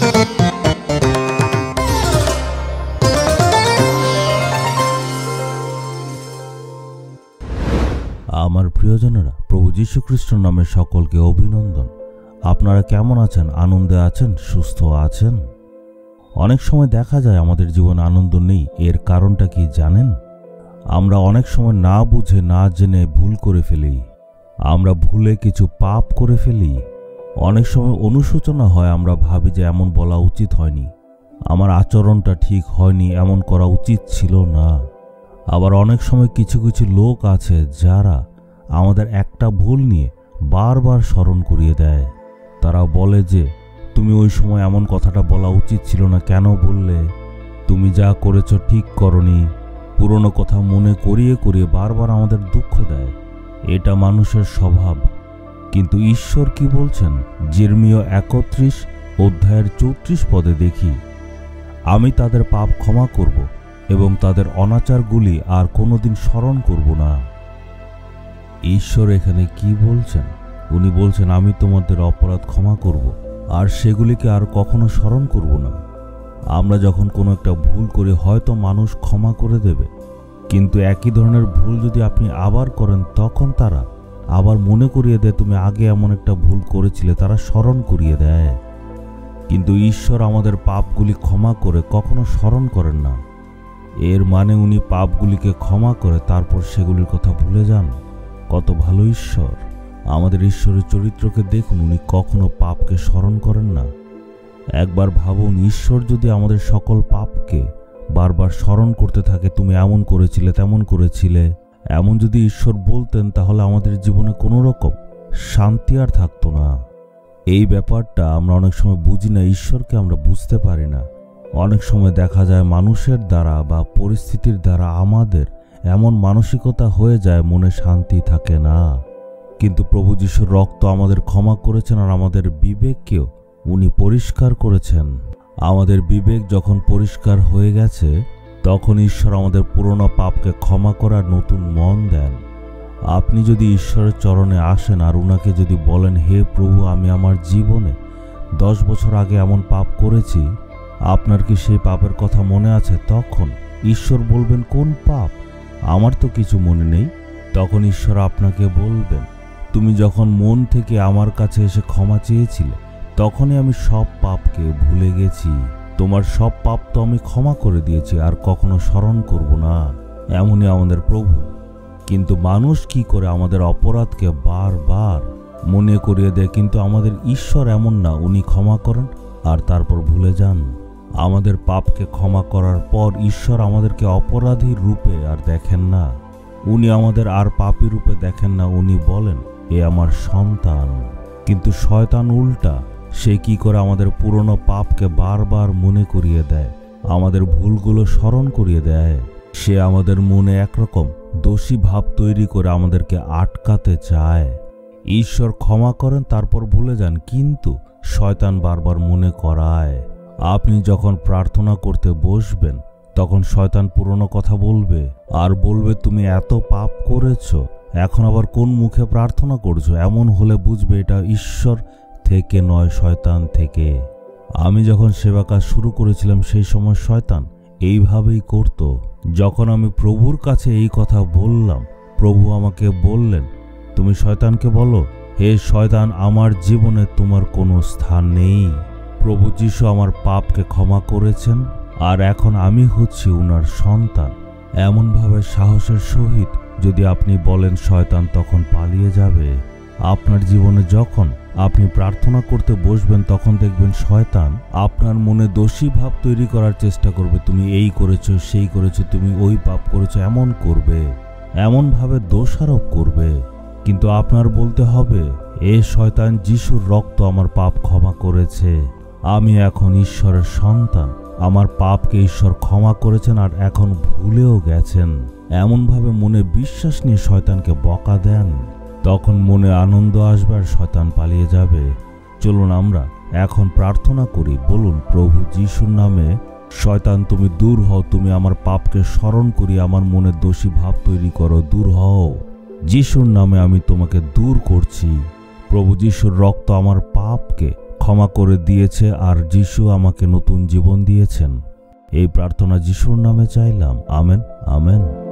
আমার প্রিয়জনেরা, প্রভু যীশু খ্রিস্টের নামে সকলকে অভিনন্দন। আপনারা কেমন আছেন? আনন্দে আছেন? সুস্থ আছেন? অনেক সময় দেখা যায় আমাদের জীবনে আনন্দ নেই। এর কারণটা কি জানেন? আমরা অনেক সময় না বুঝে না জেনে ভুল করে ফেলি। আমরা ভুলে কিছু পাপ করে ফেলি। অনেক সময় অনুশোচনা হয়, আমরা ভাবি যে এমন বলা উচিত হয়নি, আমার আচরণটা ঠিক হয়নি, এমন করা উচিত ছিল না। আবার অনেক সময় কিছু কিছু লোক আছে যারা আমাদের একটা ভুল নিয়ে বারবার স্মরণ করিয়ে দেয়। তারা বলে যে তুমি ওই সময় এমন কথাটা বলা উচিত ছিল না, কেন বললে? তুমি যা করেছো ঠিক করনি। পুরনো কথা মনে করিয়ে করিয়ে বারবার আমাদের দুঃখ দেয়। এটা মানুষের স্বভাব। কিন্তু ঈশ্বর কি বলছেন? যেরমীয় 31 অধ্যায়ের 34 পদে দেখি, আমি তাদের পাপ ক্ষমা করব এবং তাদের অনাচারগুলি আর কোনোদিন স্মরণ করব না। ঈশ্বর এখানে কি বলছেন? উনি বলছেন আমি তোমাদের অপরাধ ক্ষমা করব আর সেগুলিকে আর কখনো স্মরণ করব না। আমরা যখন কোনো একটা ভুল করি হয়তো মানুষ ক্ষমা করে দেবে, কিন্তু একই ধরনের ভুল যদি আপনি আবার করেন তখন তারা আবার মনে করিয়ে দেয় তুমি আগে এমন একটা ভুল করেছিলে, তারা স্মরণ করিয়ে দেয়। কিন্তু ঈশ্বর আমাদের পাপগুলি ক্ষমা করে কখনো স্মরণ করেন না। এর মানে উনি পাপগুলিকে ক্ষমা করে তারপর সেগুলির কথা ভুলে যান। কত ভালো ঈশ্বর! আমাদের ঈশ্বরের চরিত্রকে দেখুন, উনি কখনো পাপকে স্মরণ করেন না। একবার ভাবুন, ঈশ্বর যদি আমাদের সকল পাপকে বারবার স্মরণ করতে থাকে, তুমি এমন করেছিলে, তেমন করেছিলে, এমন যদি ঈশ্বর বলতেন, তাহলে আমাদের জীবনে কোনো রকম শান্তি আর থাকতো না। এই ব্যাপারটা আমরা অনেক সময় বুঝি না, ঈশ্বরকে আমরা বুঝতে পারি না। অনেক সময় দেখা যায় মানুষের দ্বারা বা পরিস্থিতির দ্বারা আমাদের এমন মানসিকতা হয়ে যায়, মনে শান্তি থাকে না। কিন্তু প্রভু যীশুর রক্ত আমাদের ক্ষমা করেছেন আর আমাদের বিবেককেও উনি পরিষ্কার করেছেন। আমাদের বিবেক যখন পরিষ্কার হয়ে গেছে, তখন ঈশ্বর আমাদের পুরনো পাপকে ক্ষমা করার নতুন মন দেন। আপনি যদি ঈশ্বরের চরণে আসেন আর উনাকে যদি বলেন, হে প্রভু, আমি আমার জীবনে 10 বছর আগে এমন পাপ করেছি, আপনার কি সেই পাপের কথা মনে আছে? তখন ঈশ্বর বলবেন, কোন পাপ? আমার তো কিছু মনে নেই। তখন ঈশ্বর আপনাকে বলবেন, তুমি যখন মন থেকে আমার কাছে এসে ক্ষমা চেয়েছিলে, তখনই আমি সব পাপকে ভুলে গেছি। তোমার সব পাপ তো আমি ক্ষমা করে দিয়েছি, আর কখনো স্মরণ করব না। এমনই আমাদের প্রভু। কিন্তু মানুষ কি করে? আমাদের অপরাধকে বারবার মনে করিয়ে দেয়। কিন্তু আমাদের ঈশ্বর এমন না, উনি ক্ষমা করেন আর তারপর ভুলে যান। আমাদের পাপকে ক্ষমা করার পর ঈশ্বর আমাদেরকে অপরাধীর রূপে আর দেখেন না। উনি আমাদের আর পাপী রূপে দেখেন না। উনি বলেন, এ আমার সন্তান। কিন্তু শয়তান উল্টা, সে কি করে? আমাদের পুরনো পাপকে বারবার মনে করিয়ে দেয়, আমাদের ভুলগুলো স্মরণ করিয়ে দেয়। সে আমাদের মনে একরকম দোষী ভাব তৈরি করে আমাদেরকে আটকাতে চায়। ঈশ্বর ক্ষমা করেন, তারপর ভুলে যান, কিন্তু শয়তান বারবার মনে করায়। আপনি যখন প্রার্থনা করতে বসবেন, তখন শয়তান পুরনো কথা বলবে আর বলবে, তুমি এত পাপ করেছো, এখন আবার কোন মুখে প্রার্থনা করছো? এমন হলে বুঝবে এটা ঈশ্বর থেকে নয়, শয়তান থেকে। আমি যখন সেবা কাজ শুরু করেছিলাম, সেই সময় শয়তান এইভাবেই করত। যখন আমি প্রভুর কাছে এই কথা বললাম, প্রভু আমাকে বললেন, তুমি শয়তানকে বলো, হে শয়তান, আমার জীবনে তোমার কোনো স্থান নেই। প্রভু যীশু আমার পাপকে ক্ষমা করেছেন আর এখন আমি হচ্ছি উনার সন্তান। এমনভাবে সাহসের সহিত যদি আপনি বলেন, শয়তান তখন পালিয়ে যাবে। আপনার জীবনে যখন আপনি প্রার্থনা করতে বসবেন, তখন দেখবেন শয়তান আপনার মনে দোষী ভাব তৈরি করার চেষ্টা করবে। তুমি এই করেছো, সেই করেছো, তুমি ওই পাপ করেছো, এমন করবে, এমনভাবে দোষারোপ করবে। কিন্তু আপনার বলতে হবে, এ শয়তান, যিশুর রক্ত আমার পাপ ক্ষমা করেছে। আমি এখন ঈশ্বরের সন্তান। আমার পাপকে ঈশ্বর ক্ষমা করেছেন আর এখন ভুলেও গেছেন। এমনভাবে মনে বিশ্বাস নিয়ে শয়তানকে বকা দেন, তখন মনে আনন্দ আসবে আর শয়তান পালিয়ে যাবে। চলুন আমরা এখন প্রার্থনা করি। বলুন, প্রভু যীশুর নামে, শয়তান তুমি দূর হও। তুমি আমার পাপকে স্মরণ করি আমার মনে দোষী ভাব তৈরি করো, দূর হও। যিশুর নামে আমি তোমাকে দূর করছি। প্রভু যীশুর রক্ত আমার পাপকে ক্ষমা করে দিয়েছে আর যিশু আমাকে নতুন জীবন দিয়েছেন। এই প্রার্থনা যিশুর নামে চাইলাম। Amen, amen.